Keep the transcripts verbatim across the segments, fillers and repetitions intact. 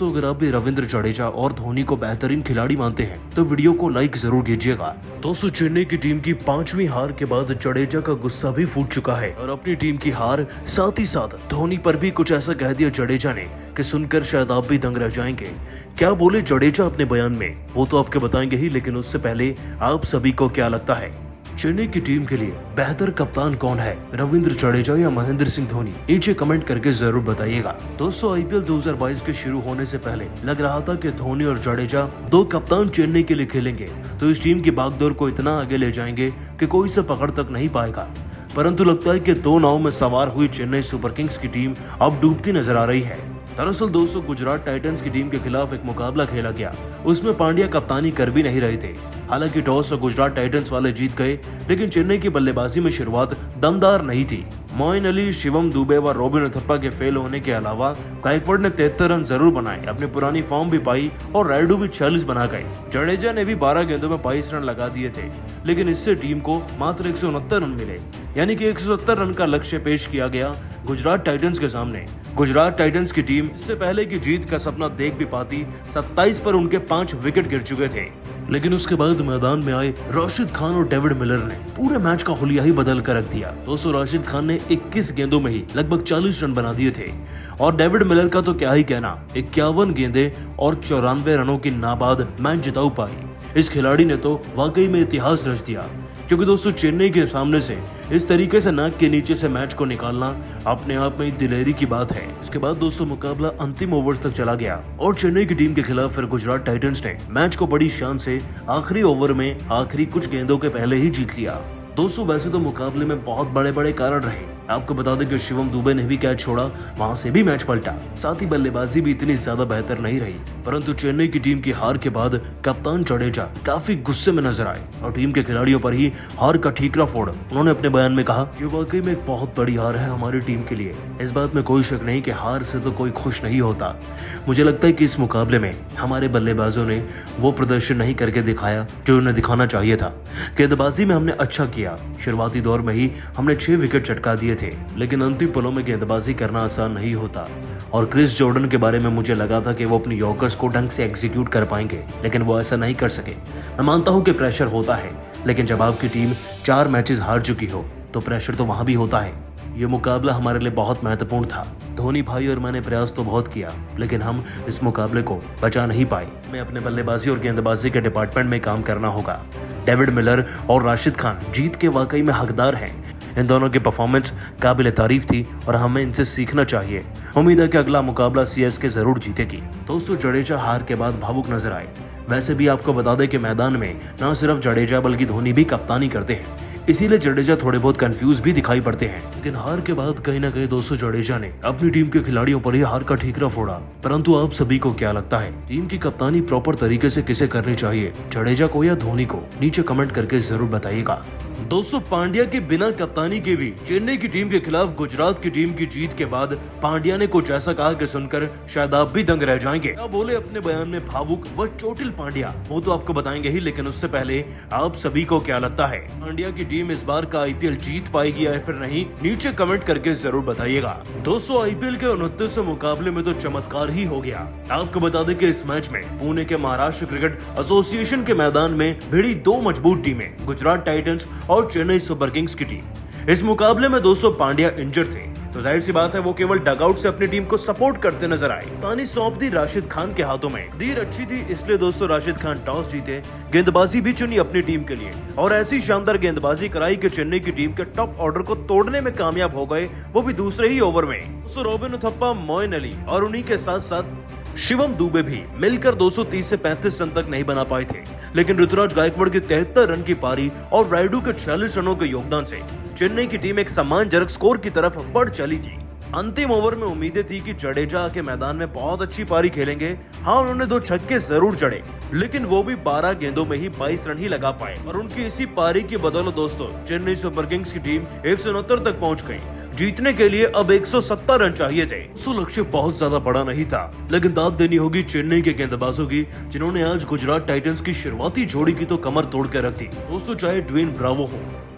दोस्तों अगर आप भी रविंद्र जडेजा और धोनी को बेहतरीन खिलाड़ी मानते हैं तो वीडियो को लाइक जरूर कीजिएगा। दोस्तों चेन्नई की टीम की पांचवी हार के बाद जडेजा का गुस्सा भी फूट चुका है और अपनी टीम की हार साथ ही साथ धोनी पर भी कुछ ऐसा कह दिया जडेजा ने कि सुनकर शायद आप भी दंग रह जाएंगे। क्या बोले जडेजा अपने बयान में वो तो आपके बताएंगे ही, लेकिन उससे पहले आप सभी को क्या लगता है चेन्नई की टीम के लिए बेहतर कप्तान कौन है, रविंद्र जडेजा या महेंद्र सिंह धोनी? नीचे कमेंट करके जरूर बताइएगा। दोस्तों आईपीएल दो हज़ार बाईस के शुरू होने से पहले लग रहा था कि धोनी और जडेजा दो कप्तान चेन्नई के लिए खेलेंगे तो इस टीम की बागडोर को इतना आगे ले जाएंगे कि कोई इसे पकड़ तक नहीं पाएगा। परंतु लगता है कि दो नाव में सवार हुई चेन्नई सुपर किंग्स की टीम अब डूबती नजर आ रही है। दरअसल दोस्तों गुजरात टाइटंस की टीम के खिलाफ एक मुकाबला खेला गया, उसमें पांड्या कप्तानी कर भी नहीं रहे थे। हालांकि टॉस से गुजरात टाइटंस वाले जीत गए, लेकिन चेन्नई की बल्लेबाजी में शुरुआत दमदार नहीं थी। मोइन अली, शिवम दुबे व रॉबिन उथप्पा के फेल होने के अलावा गायकवाड़ ने तिहत्तर रन जरूर बनाए, अपनी पुरानी फॉर्म भी पाई और रायडू भी छियालीस बना गए। जडेजा ने भी बारह गेंदों में बाईस रन लगा दिए थे, लेकिन इससे टीम को मात्र एक सौ उनहत्तर रन मिले, यानी कि एक सौ सत्तर रन का लक्ष्य पेश किया गया गुजरात टाइटंस के सामने। गुजरात टाइटंस की टीम इससे पहले की जीत का सपना देख भी पाती, सत्ताईस पर उनके पांच विकेट गिर चुके थे, लेकिन उसके बाद मैदान में आए राशिद खान और डेविड मिलर ने पूरे मैच का हुलिया ही बदल कर रख दिया। दोस्तों राशिद खान ने इक्कीस गेंदों में ही लगभग चालीस रन बना दिए थे और डेविड मिलर का तो क्या ही कहना, इक्यावन गेंदे और चौरानवे रनों की नाबाद मैच जिताऊ पाई। इस खिलाड़ी ने तो वाकई में इतिहास रच दिया, क्योंकि दोस्तों चेन्नई के सामने से इस तरीके से नाक के नीचे से मैच को निकालना अपने आप में दिलेरी की बात है। इसके बाद दोस्तों मुकाबला अंतिम ओवर्स तक चला गया और चेन्नई की टीम के खिलाफ फिर गुजरात टाइटंस ने मैच को बड़ी शान से आखिरी ओवर में आखिरी कुछ गेंदों के पहले ही जीत लिया। दोस्तों वैसे तो मुकाबले में बहुत बड़े बड़े कारण रहे, आपको बता दें कि शिवम दुबे ने भी कैच छोड़ा, वहां से भी मैच पलटा, साथ ही बल्लेबाजी भी इतनी ज्यादा बेहतर नहीं रही। परंतु चेन्नई की टीम की हार के बाद कप्तान जडेजा काफी गुस्से में नजर आए और टीम के खिलाड़ियों पर ही हार का ठीकरा फोड़ उन्होंने अपने बयान में कहा, ये वाकई में एक बहुत बड़ी हार है हमारी टीम के लिए। इस बात में कोई शक नहीं कि हार से तो कोई खुश नहीं होता। मुझे लगता है कि इस मुकाबले में हमारे बल्लेबाजों ने वो प्रदर्शन नहीं करके दिखाया जो उन्हें दिखाना चाहिए था। गेंदबाजी में हमने अच्छा किया, शुरुआती दौर में ही हमने छह विकेट चटका दिए थे, लेकिन अंतिम पलों में गेंदबाजी करना आसान नहीं होता। और क्रिस जॉर्डन के बारे में मुझे लगा था कि वो अपनी यॉर्कर्स को ढंग से एग्जीक्यूट कर पाएंगे, लेकिन वो ऐसा नहीं कर सके। मैं मानता हूं कि प्रेशर होता है, लेकिन जब आपकी टीम चार मैचेस हार चुकी हो तो प्रेशर तो वहां भी होता है। ये मुकाबला हमारे लिए बहुत महत्वपूर्ण था। धोनी भाई और मैंने प्रयास तो बहुत किया, लेकिन हम इस मुकाबले को बचा नहीं पाए। हमें अपने बल्लेबाजी और गेंदबाजी के डिपार्टमेंट में काम करना होगा। डेविड मिलर और राशिद खान जीत के वाकई में हकदार हैं। इन दोनों की परफॉर्मेंस काबिल तारीफ थी और हमें इनसे सीखना चाहिए। उम्मीद है कि अगला मुकाबला सीएसके जरूर जीतेगी। दोस्तों जडेजा हार के बाद भावुक नजर आए। वैसे भी आपको बता दें कि मैदान में न सिर्फ जडेजा बल्कि धोनी भी कप्तानी करते हैं, इसीलिए जडेजा थोड़े बहुत कंफ्यूज भी दिखाई पड़ते हैं। लेकिन हार के बाद कहीं ना कहीं दोस्तों जडेजा ने अपनी टीम के खिलाड़ियों पर ही हार का ठीकरा फोड़ा। परंतु आप सभी को क्या लगता है, टीम की कप्तानी प्रॉपर तरीके से किसे करनी चाहिए, जडेजा को या धोनी को? नीचे कमेंट करके जरूर बताइएगा। दोस्तों पांड्या के बिना कप्तानी के भी चेन्नई की टीम के खिलाफ गुजरात की टीम की जीत के बाद पांड्या ने कुछ ऐसा कहा कि सुनकर शायद आप भी दंग रह जाएंगे। क्या बोले अपने बयान में भावुक व चोटिल पांड्या, वो तो आपको बताएंगे ही, लेकिन उससे पहले आप सभी को क्या लगता है, पांड्या की टीम इस बार का आईपीएल जीत पाएगी या फिर नहीं? नीचे कमेंट करके जरूर बताइएगा। दोस्तों आईपीएल के उनतीसवें मुकाबले में तो चमत्कार ही हो गया। आपको बता दें कि इस मैच में पुणे के महाराष्ट्र क्रिकेट एसोसिएशन के मैदान में भिड़ी दो मजबूत टीमें, गुजरात टाइटंस और चेन्नई सुपर किंग्स की टीम। इस मुकाबले में दोस्तों पांड्या इंजर्ड थे, तो जाहिर सी बात है वो केवल डगआउट से अपनी टीम को सपोर्ट करते नजर आए। कप्तानी सौंप दी राशिद खान के हाथों में। दीर अच्छी थी, इसलिए दोस्तों राशिद खान टॉस जीते, गेंदबाजी भी चुनी अपनी टीम के लिए और ऐसी शानदार गेंदबाजी कराई कि चेन्नई की टीम के टॉप ऑर्डर को तोड़ने में कामयाब हो गए, वो भी दूसरे ही ओवर में। दोस्तों रॉबिन उथप्पा, मोइन अली और उन्हीं के साथ साथ शिवम दुबे भी मिलकर दो सौ तीस से पैंतीस रन तक नहीं बना पाए थे, लेकिन ऋतुराज गायकवाड़ की तिहत्तर रन की पारी और रायडू के छियालीस रनों के योगदान से चेन्नई की टीम एक सम्मानजनक स्कोर की तरफ बढ़ चली थी। अंतिम ओवर में उम्मीदें थी कि जडेजा के मैदान में बहुत अच्छी पारी खेलेंगे। हाँ उन्होंने दो छक्के जरूर जड़े, लेकिन वो भी बारह गेंदों में ही बाईस रन ही लगा पाए और उनकी इसी पारी की बदौलत दोस्तों चेन्नई सुपर किंग्स की टीम एक सौ उनहत्तर तक पहुंच गई। जीतने के लिए अब एक सौ सत्तर रन चाहिए थे। सो लक्ष्य बहुत ज्यादा बड़ा नहीं था, लेकिन दाद देनी होगी चेन्नई के गेंदबाजों की, जिन्होंने आज गुजरात टाइटंस की शुरुआती जोड़ी की तो कमर तोड़ कर रख दी। दोस्तों चाहे ड्वेन ब्रावो हो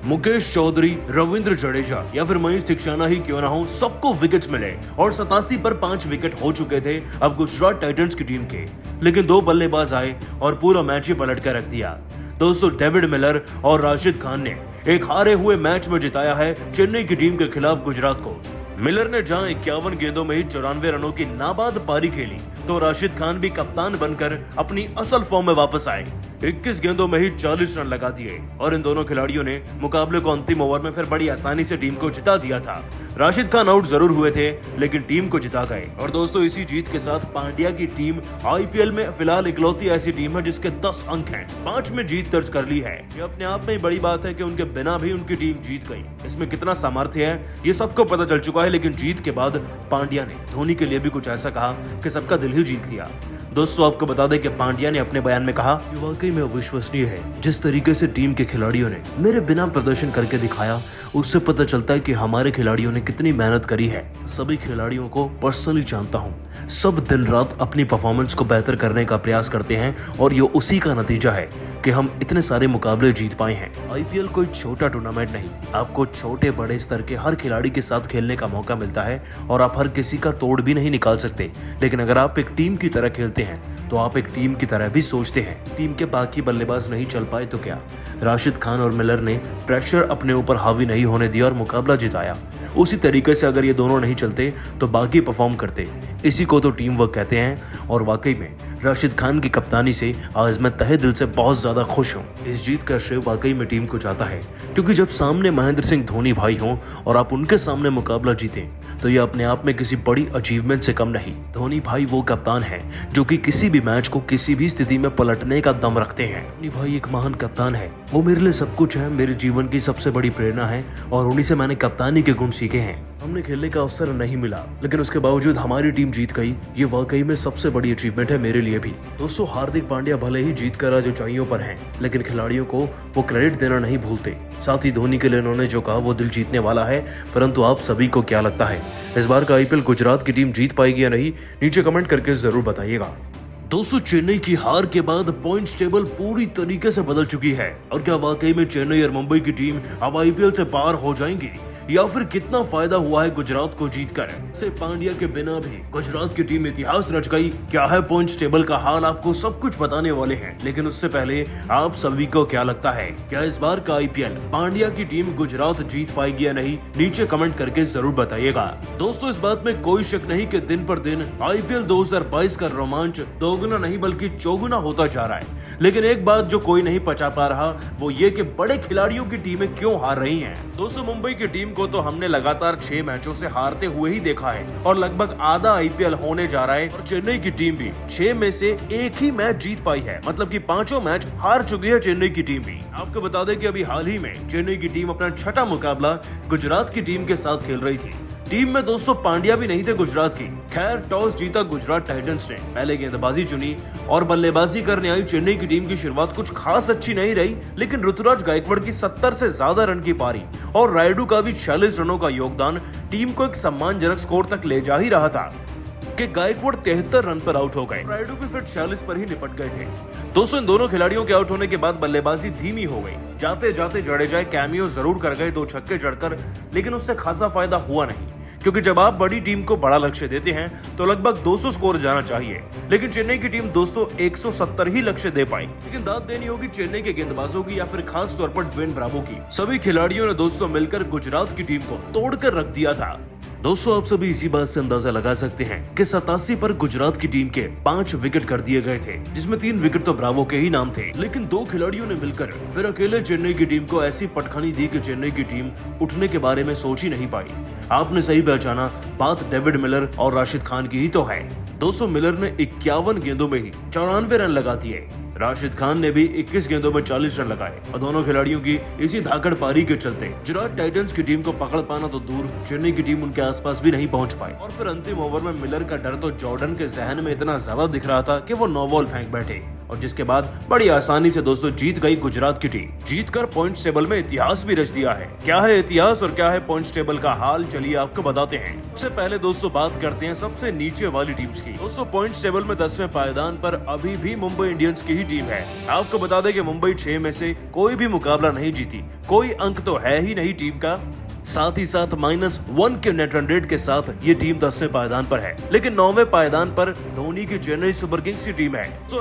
मुकेश चौधरी, रविंद्र जडेजा या फिर मनीष थिक्शाना ही क्यों ना हो, सबको विकेट्स मिले और सतासी पर पांच विकेट हो चुके थे अब गुजरात टाइटंस की टीम के। लेकिन दो बल्लेबाज आए और पूरा मैच ही पलट कर रख दिया। दोस्तों, डेविड मिलर और राशिद खान ने एक हारे हुए मैच में जिताया है चेन्नई की टीम के खिलाफ गुजरात को। मिलर ने जहां इक्यावन गेंदों में ही चौरानवे रनों की नाबाद पारी खेली, तो राशिद खान भी कप्तान बनकर अपनी असल फॉर्म में वापस आए। इक्कीस गेंदों में ही चालीस रन लगा दिए और इन दोनों खिलाड़ियों ने मुकाबले को अंतिम ओवर में फिर बड़ी आसानी से टीम को जिता दिया था। राशिद खान आउट जरूर हुए थे, लेकिन टीम को जिता गए। और दोस्तों, इसी जीत के साथ पांड्या की टीम आईपीएल में फिलहाल इकलौती ऐसी टीम है जिसके दस अंक हैं, पांच में जीत दर्ज कर ली है। ये अपने आप में ही बड़ी बात है कि उनके बिना भी उनकी टीम जीत गई। इसमें कितना सामर्थ्य है ये सबको पता चल चुका है। लेकिन जीत के बाद पांड्या ने धोनी के लिए भी कुछ ऐसा कहा कि सबका दिल ही जीत लिया। दोस्तों, आपको बता दें कि पांड्या ने अपने बयान में कहा, ये वाकई में अविश्वसनीय है जिस तरीके से टीम के खिलाड़ियों ने मेरे बिना प्रदर्शन करके दिखाया। उससे पता चलता है कि हमारे खिलाड़ियों ने कितनी मेहनत करी है। सभी खिलाड़ियों को पर्सनली जानता हूँ, सब दिन रात अपनी परफॉर्मेंस को बेहतर करने का प्रयास करते हैं और ये उसी का नतीजा है कि हम इतने सारे मुकाबले जीत पाए हैं। आईपीएल कोई छोटा टूर्नामेंट नहीं, आपको छोटे बड़े स्तर के हर खिलाड़ी के साथ खेलने का मौका मिलता है और आप हर किसी का तोड़ भी नहीं निकाल सकते। लेकिन अगर आप एक टीम की तरह खेलते हैं तो आप एक टीम की तरह भी सोचते हैं। टीम के बाकी बल्लेबाज नहीं चल पाए तो क्या, राशिद खान और मिलर ने प्रेशर अपने ऊपर हावी नहीं होने दिया और मुकाबला जिताया। उसी तरीके से अगर ये दोनों नहीं चलते तो बाकी परफॉर्म करते। इसी को तो टीम वर्क कहते हैं। और वाकई में राशिद खान की कप्तानी से आज मैं तहे दिल से बहुत ज्यादा खुश हूँ। इस जीत का श्रेय वाकई में टीम को जाता है, क्योंकि जब सामने महेंद्र सिंह धोनी भाई हों और आप उनके सामने मुकाबला जीतें तो ये अपने आप में किसी बड़ी अचीवमेंट से कम नहीं। धोनी भाई वो कप्तान है जो कि किसी भी मैच को किसी भी स्थिति में पलटने का दम रखते हैं। धोनी भाई एक महान कप्तान है, वो मेरे लिए सब कुछ है, मेरे जीवन की सबसे बड़ी प्रेरणा है और उन्हीं से मैंने कप्तानी के गुण सीखे हैं। हमने खेलने का अवसर नहीं मिला, लेकिन उसके बावजूद हमारी टीम जीत गई। ये वाकई में सबसे बड़ी अचीवमेंट है मेरे लिए भी। दोस्तों, हार्दिक पांड्या भले ही जीत कर आज ऊंचाइयों पर हैं, लेकिन खिलाड़ियों को वो क्रेडिट देना नहीं भूलते। साथ ही धोनी के लिए उन्होंने जो कहा वो दिल जीतने वाला है। परंतु आप सभी को क्या लगता है, इस बार का आईपीएल गुजरात की टीम जीत पाएगी या नहीं? नीचे कमेंट करके जरूर बताइएगा। दोस्तों, चेन्नई की हार के बाद पॉइंट्स टेबल पूरी तरीके से बदल चुकी है। और क्या वाकई में चेन्नई और मुंबई की टीम अब आईपीएल से पार हो जाएंगी, या फिर कितना फायदा हुआ है गुजरात को जीतकर? से पांड्या के बिना भी गुजरात की टीम इतिहास रच गई। क्या है पॉइंट्स टेबल का हाल, आपको सब कुछ बताने वाले हैं। लेकिन उससे पहले आप सभी को क्या लगता है, क्या इस बार का आईपीएल पांड्या की टीम गुजरात जीत पाएगी या नहीं? नीचे कमेंट करके जरूर बताइएगा। दोस्तों, इस बात में कोई शक नहीं कि दिन पर दिन आईपीएल दो हज़ार बाईस का रोमांच दोगुना नहीं बल्कि चौगुना होता जा रहा है। लेकिन एक बात जो कोई नहीं पचा पा रहा वो ये कि बड़े खिलाड़ियों की टीमें क्यों हार रही हैं। दोस्तों, मुंबई की टीम को तो हमने लगातार छह मैचों से हारते हुए ही देखा है और लगभग आधा आईपीएल होने जा रहा है। और चेन्नई की टीम भी छह में से एक ही मैच जीत पाई है, मतलब कि पांचों मैच हार चुकी है चेन्नई की टीम भी। आपको बता दें कि अभी हाल ही में चेन्नई की टीम अपना छठा मुकाबला गुजरात की टीम के साथ खेल रही थी। टीम में दोस्तों पांड्या भी नहीं थे गुजरात की। खैर, टॉस जीता गुजरात टाइटंस ने, पहले गेंदबाजी चुनी और बल्लेबाजी करने आई चेन्नई की टीम की शुरुआत कुछ खास अच्छी नहीं रही। लेकिन ऋतुराज गायकवाड़ की सत्तर से ज्यादा रन की पारी और रायडू का भी छियालीस रनों का योगदान टीम को एक सम्मानजनक स्कोर तक ले जा ही रहा था कि गायकवाड़ तिहत्तर रन पर आउट हो गए। रायडू भी फिर छियालीस पर ही निपट गए थे। दोस्तों, इन दोनों खिलाड़ियों के आउट होने के बाद बल्लेबाजी धीमी हो गई। जाते जाते जडेजा कैमियो जरूर कर गए दो छक्के जड़कर, लेकिन उससे खासा फायदा हुआ नहीं, क्योंकि जब आप बड़ी टीम को बड़ा लक्ष्य देते हैं तो लगभग दो सौ स्कोर जाना चाहिए। लेकिन चेन्नई की टीम दोस्तों एक सौ सत्तर ही लक्ष्य दे पाई। लेकिन दाद देनी होगी चेन्नई के गेंदबाजों की या फिर खास तौर पर ड्वेन ब्रावो की। सभी खिलाड़ियों ने दोस्तों मिलकर गुजरात की टीम को तोड़कर रख दिया था। दोस्तों, आप सभी इसी बात से अंदाजा लगा सकते हैं कि सतासी पर गुजरात की टीम के पांच विकेट कर दिए गए थे, जिसमें तीन विकेट तो ब्रावो के ही नाम थे। लेकिन दो खिलाड़ियों ने मिलकर फिर अकेले चेन्नई की टीम को ऐसी पटखनी दी कि चेन्नई की टीम उठने के बारे में सोच ही नहीं पाई। आपने सही पहचाना, बात डेविड मिलर और राशिद खान की ही तो है। दोस्तों, मिलर ने इक्यावन गेंदों में ही चौरानवे रन लगा दिए। राशिद खान ने भी इक्कीस गेंदों में चालीस रन लगाए और दोनों खिलाड़ियों की इसी धाकड़ पारी के चलते गुजरात टाइटंस की टीम को पकड़ पाना तो दूर, चेन्नई की टीम उनके आसपास भी नहीं पहुंच पाई। और फिर अंतिम ओवर में मिलर का डर तो जॉर्डन के जहन में इतना ज्यादा दिख रहा था कि वो नो बॉल फेंक बैठे और जिसके बाद बड़ी आसानी से दोस्तों जीत गई गुजरात की टीम। जीतकर पॉइंट्स टेबल में इतिहास भी रच दिया है। क्या है इतिहास और क्या है पॉइंट्स टेबल का हाल, चलिए आपको बताते हैं। सबसे पहले दोस्तों बात करते हैं सबसे नीचे वाली टीम्स की। दोस्तों पॉइंट्स टेबल में दसवें पायदान पर अभी भी मुंबई इंडियंस की ही टीम है। आपको बता दें कि मुंबई छह में से कोई भी मुकाबला नहीं जीती, कोई अंक तो है ही नहीं टीम का। साथ ही साथ माइनस वन के नेट रन रेट के साथ ये टीम दसवें पायदान पर है। लेकिन नौवें पायदान पर धोनी की चेन्नई सुपर किंग्स की टीम है। तो